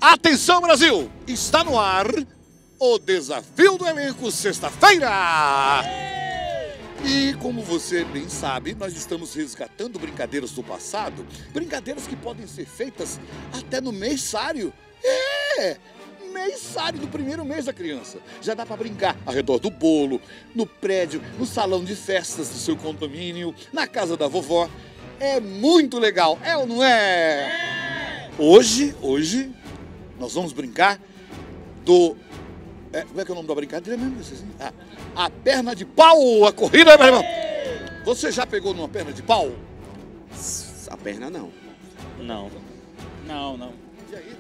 Atenção, Brasil! Está no ar o Desafio do Elenco, sexta-feira! E como você bem sabe, nós estamos resgatando brincadeiras do passado, brincadeiras que podem ser feitas até no mêsário. Mêsário do primeiro mês da criança. Já dá para brincar ao redor do bolo, no prédio, no salão de festas do seu condomínio, na casa da vovó. É muito legal, é ou não é? Hoje, nós vamos brincar do... como é que é o nome da brincadeira mesmo? A perna de pau, a corrida... Você já pegou numa perna de pau? A perna não. Não. E aí?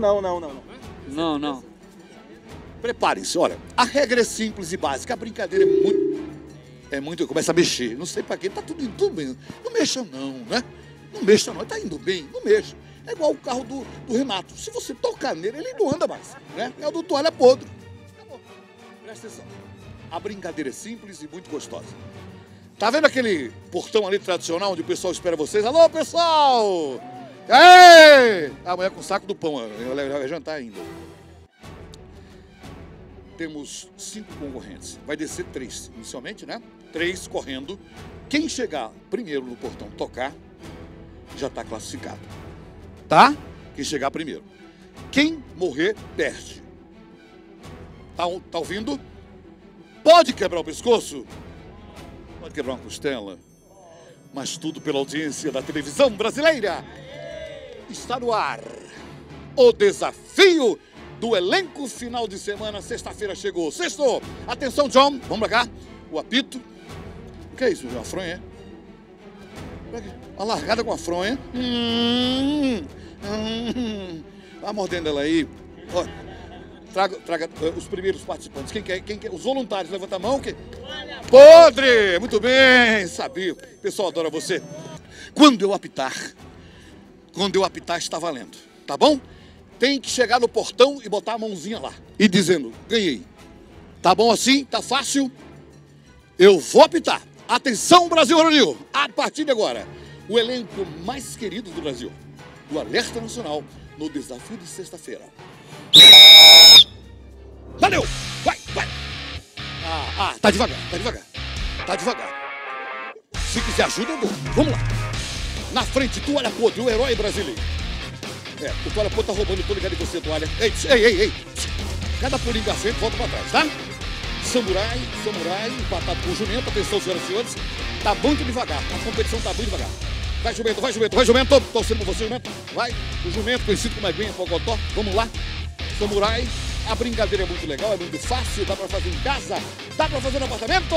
Não. Preparem-se, olha, a regra é simples e básica, a brincadeira é muito... Começa a mexer, não sei pra quê, tá tudo indo bem. Não mexa não, né? Não mexa não, tá indo bem, não mexa. É igual o carro do Renato, se você tocar nele, ele não anda mais, né? É o do toalha podre. Acabou. Presta atenção. A brincadeira é simples e muito gostosa. Tá vendo aquele portão ali tradicional onde o pessoal espera vocês? Alô, pessoal! Ei! A mulher com o saco do pão, ela vai jantar ainda. Temos 5 concorrentes. Vai descer 3 inicialmente, né? 3 correndo. Quem chegar primeiro no portão tocar, já está classificado. Tá? Quem chegar primeiro. Quem morrer, perde. Tá ouvindo? Pode quebrar o pescoço? Pode quebrar uma costela? Mas tudo pela audiência da televisão brasileira. Está no ar o desafio do elenco final de semana. Sexta-feira chegou. Sextou. Atenção, John. Vamos pra cá. O apito. O que é isso? Uma fronha, é? Uma largada com a fronha. Vai mordendo ela aí. Ó, traga os primeiros participantes. Quem quer? Os voluntários. Levanta a mão. Podre! Muito bem. Sabia. O pessoal adora você. Quando eu apitar, está valendo. Tá bom? Tem que chegar no portão e botar a mãozinha lá. E dizendo, ganhei. Tá bom assim? Tá fácil? Eu vou apitar. Atenção, Brasil Ronil. A partir de agora, o elenco mais querido do Brasil, do Alerta Nacional, no desafio de sexta-feira. Valeu! Vai! Tá devagar. Se quiser ajuda, eu dou. Vamos lá. Na frente, toalha podre, o herói brasileiro. O toalha podre tá roubando, tô ligado em você, toalha. Ei. Cada pulinho da frente, volta pra trás, tá? Samurai, empatado com o jumento. Atenção, senhoras e senhores. Tá muito devagar, a competição tá muito devagar. Vai, jumento. Torcendo por você, jumento. Vai, o jumento, conhecido como Aguinha Pocotó. Vamos lá. Samurai, a brincadeira é muito legal, é muito fácil. Dá pra fazer em casa, dá pra fazer no apartamento.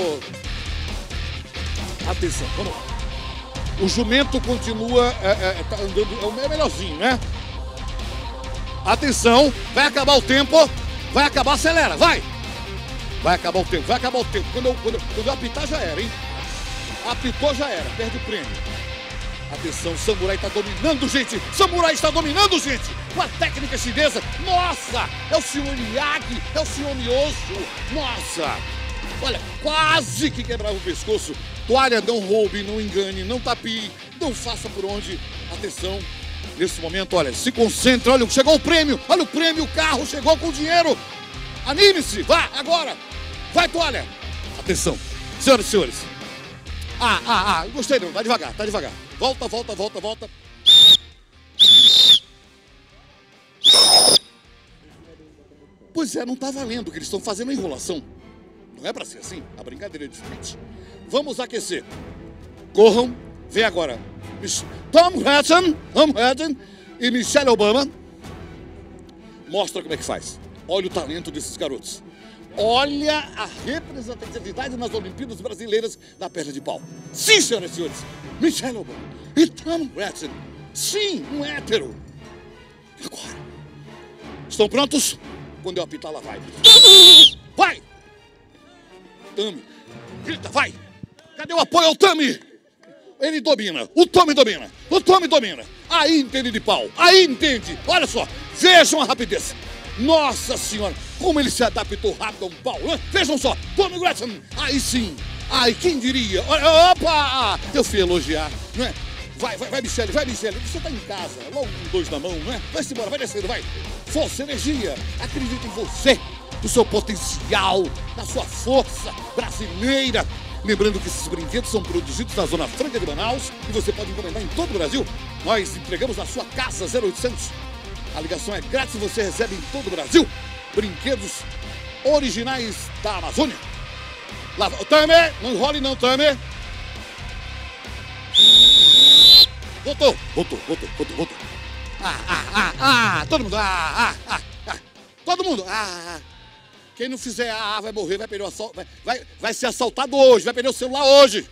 Atenção, vamos lá. O jumento continua tá andando, é o melhorzinho, né? Atenção, vai acabar o tempo, acelera, vai! Vai acabar o tempo. Quando eu apitar já era, hein? Apitou já era, perde o prêmio. Atenção, o Samurai está dominando, gente! Com a técnica chinesa, nossa! É o senhor Miyagi, é o senhor Miyoshi, nossa! Olha, quase que quebrava o pescoço. Toalha, não roube, não engane, não tapie, não faça por onde. Atenção, nesse momento, olha, se concentre, olha, chegou o prêmio, o carro chegou com o dinheiro. Anime-se, vá, agora. Vai, toalha. Atenção, senhoras e senhores. Gostei não, tá devagar. Volta. Pois é, não tá valendo, que eles estão fazendo a enrolação. Não é pra ser assim, a brincadeira é diferente. Vamos aquecer. Corram, vem agora. Tom Hansen e Michelle Obama. Mostra como é que faz. Olha o talento desses garotos. Olha a representatividade nas Olimpíadas Brasileiras da perna de pau. Sim, senhoras e senhores. Michelle Obama e Tom Hansen. Sim, um hétero. Agora. Estão prontos? Quando eu apitar, lá vai. Vai! Tami, grita, vai! Cadê o apoio ao Tami? Ele domina, o Tami domina. Aí entende de pau, aí entende. Olha só, vejam a rapidez. Nossa senhora, como ele se adaptou rápido a um pau, né? Vejam só, Tommy Gretchen, aí sim. Ai, quem diria? Olha, opa! Eu fui elogiar, não é? Vai, Michele, vai, Michele. Você tá em casa, logo com 2 na mão, né? Vai-se embora, vai descendo, vai. Força, energia. Acredita em você, no seu potencial, na sua força brasileira. Lembrando que esses brinquedos são produzidos na Zona Franca de Manaus e você pode encomendar em todo o Brasil. Nós entregamos na sua casa 0800. A ligação é grátis e você recebe em todo o Brasil. Brinquedos originais da Amazônia. Lá, Tamer, não enrole não, Tamer. Voltou. Todo mundo, todo mundo, Quem não fizer vai morrer, vai perder o assalto, vai ser assaltado hoje, vai perder o celular hoje.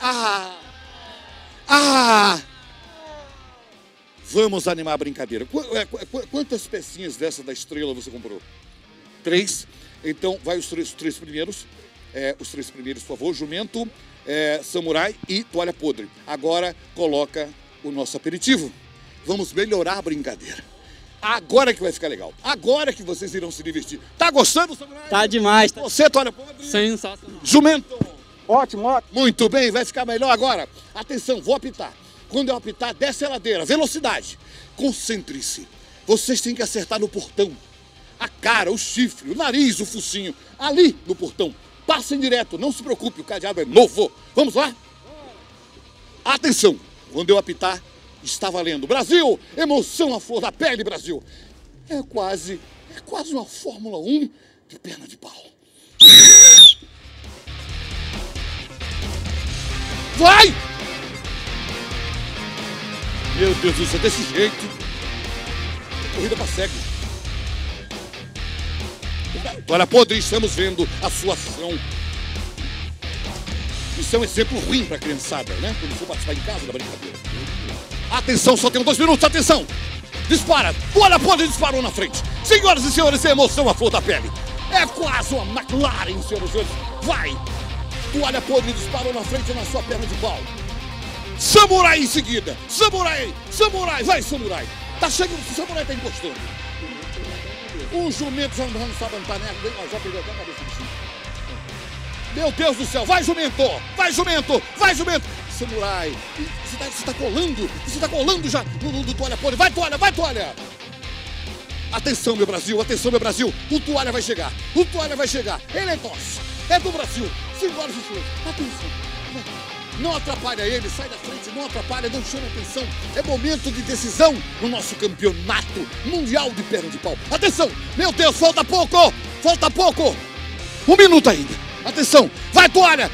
Vamos animar a brincadeira. Quantas pecinhas dessa da estrela você comprou? 3. Então, vai os três primeiros. Os 3 primeiros, por favor. Jumento, samurai e toalha podre. Agora, coloca o nosso aperitivo. Vamos melhorar a brincadeira. Agora que vai ficar legal. Agora que vocês irão se divertir. Tá gostando, samurai? Tá demais. Você, toalha podre? Sensacional. Jumento. Ótimo. Muito bem, vai ficar melhor agora. Atenção, vou apitar. Quando eu apitar, desce a ladeira. Velocidade. Concentre-se. Vocês têm que acertar no portão. A cara, o chifre, o nariz, o focinho. Ali no portão. Passem direto, não se preocupe, o cadeado é novo. Vamos lá? Atenção, quando eu apitar, está valendo. Brasil, emoção à flor da pele, Brasil. É quase uma Fórmula 1 de perna de pau. Vai! Meu Deus do céu, desse jeito. Corrida para cego. Olha, podre, estamos vendo a sua ação. Isso é um exemplo ruim para a criançada, né? Quando for participar em casa da brincadeira. Atenção, só tem 2 minutos, atenção! Dispara! Olha, podre, disparou na frente. Senhoras e senhores, é emoção à flor da pele. É quase uma McLaren, senhoras e senhores. Vai! Toalha podre disparou na frente na sua perna de pau. Samurai em seguida! Samurai! Vai, samurai! Tá chegando, o samurai tá encostando. O jumento já não sabe andar, né? Já perdeu até a cabeça do chifre. Meu Deus do céu! Vai, jumento! Samurai! Você tá colando! Você tá colando já no toalha podre! Vai, toalha! Atenção, meu Brasil! O toalha vai chegar! Ele é nosso! É do Brasil! Senhoras e senhores, atenção! Não atrapalha ele, sai da frente, não atrapalha, não chama atenção. É momento de decisão no nosso campeonato mundial de perna de pau. Atenção, meu Deus, falta pouco. 1 minuto ainda. Atenção, vai toalha.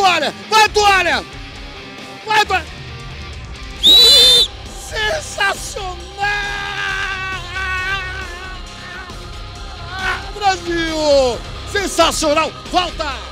Sensacional! Brasil! Sensacional! Volta!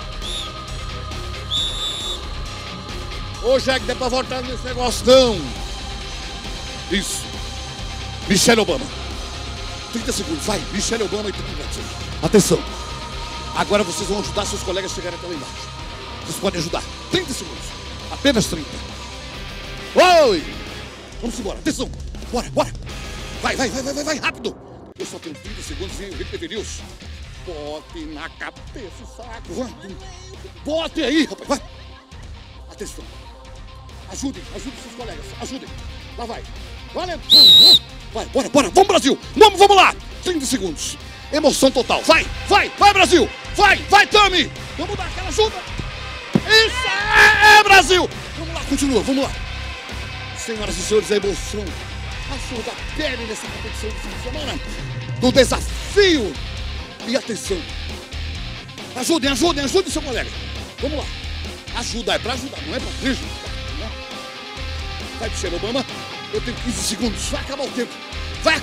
Ô, Jack, não é pra voltar nesse negócio, não. Isso. Michelle Obama. 30 segundos, vai. Michelle Obama e tudo Brasil. Atenção. Agora vocês vão ajudar seus colegas a chegarem até lá embaixo. Vocês podem ajudar. 30 segundos. Apenas 30. Oi! Vamos embora. Atenção. Bora. Vai, rápido. Eu só tenho 30 segundos e o Repetir News. Bote na cabeça o saco. Vai. Bote aí, rapaz. Vai. Atenção. Ajudem seus colegas, ajudem. Lá vai. Valendo. Vai, bora. Vamos, Brasil. Vamos lá. 30 segundos. Emoção total. Vai, Brasil. Vai, Tami. Vamos dar aquela ajuda. Isso é Brasil. Vamos lá, continua, vamos lá. Senhoras e senhores, a emoção. A flor da pele nessa competição de fim de semana. Do desafio. E atenção. Ajudem seu colega. Vamos lá. Ajuda, é pra ajudar, não é pra prejudicar. Vai, Michelle Obama. Eu tenho 15 segundos. Vai acabar o tempo. Bora!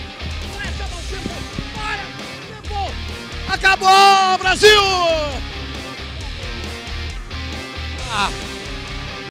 Tempo! Acabou, Brasil!